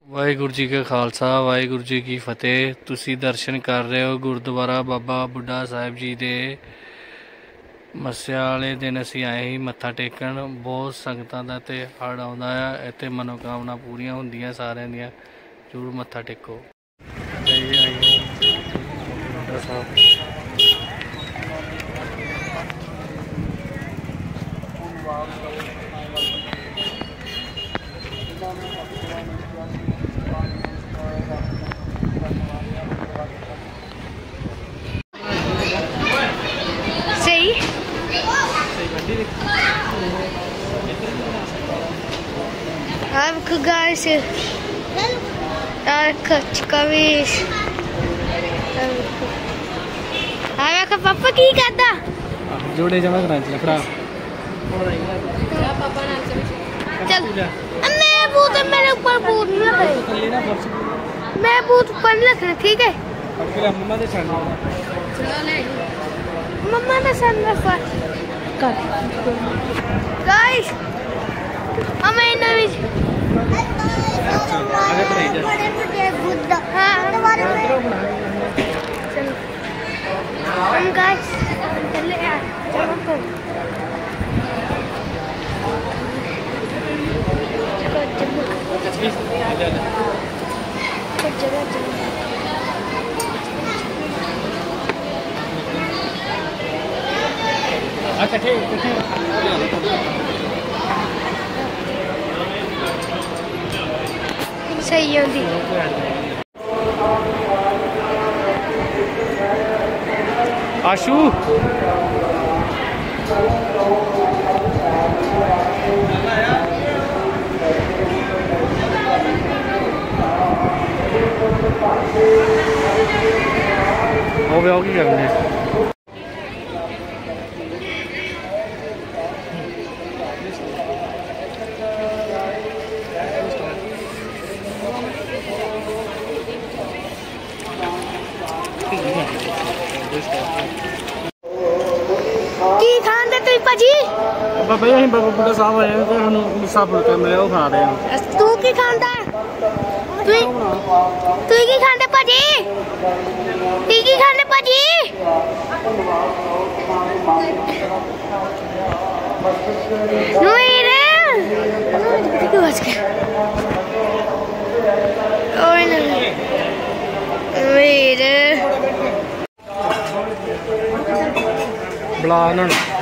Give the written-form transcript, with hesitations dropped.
वाहिगुरू जी का खालसा वाहिगुरू जी की फतेह। तुसी दर्शन कर रहे हो गुरुद्वारा बाबा बुढ़ा साहिब जी दे। मस्या वाले दिन असी आए ही मत्था टेकन। बहुत संगतां दा ते हड़ आउंदा आ। इत्थे मनोकामना पूरियां हुंदियां सारियां दियां। जरूर मत्था टेको। बुढ़ा साहब आपको guys कवीस आपका पापा की करता जोड़े जमा करा लकड़ा चल मैं भूत मेरे ऊपर भूत नहीं लगे मैं भूत ऊपर नहीं रखना ठीक है मम्मा ने सन रखा गाइस हमें नवी हम गाइस चले यार चलो सही होंदी आशू हो गया की करने की खांदे तुई पाजी बाबा जी बाबा बुढ़ा साहब आए हैं तो हम सब फुलका मिले वो खा रहे हैं। तू की खांदा तू की खांदे पाजी तू की खांदे पाजी नुईरे तू बच गया ओए नहीं नुईरे बुला उन्होंने